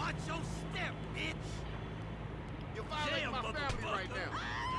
Watch your step, bitch! You're violating my family right now.